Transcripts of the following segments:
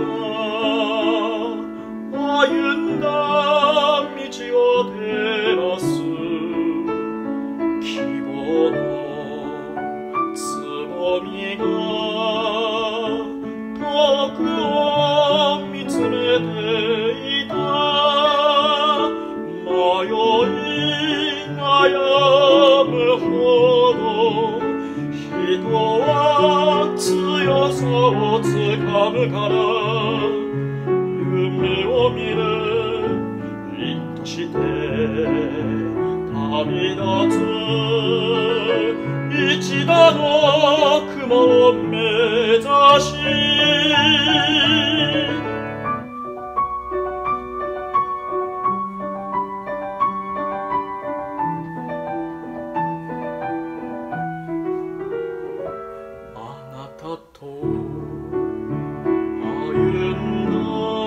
歩んだ道を照らす希望のつぼみが遠くを見つめていた。迷い悩むほど人は強さをつかむから、夢を見る凛として旅立つ一打の雲を目指し、あなたと歩んだ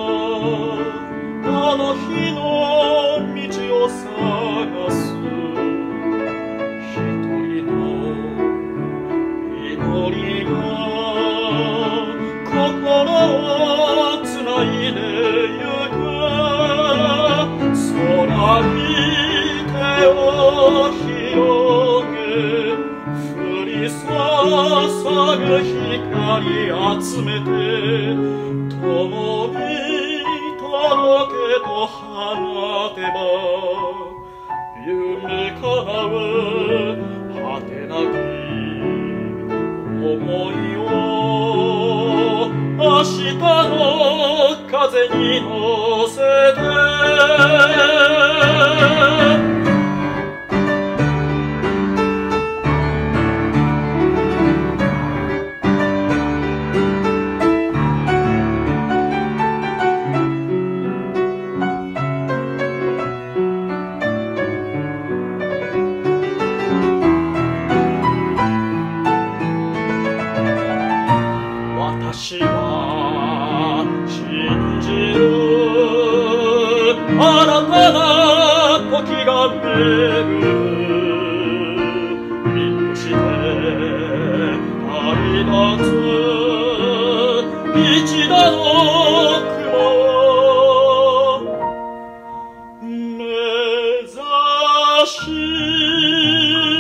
あの日の道を探す一人の祈りが心をつないでゆく。空に手を広げ降り注ぐ光集めて、共に届けと放てば夢叶う果てなき想いを明日の風に乗せて。私は信じる新たな時が巡る。凛として旅立つ一打の雲を目指し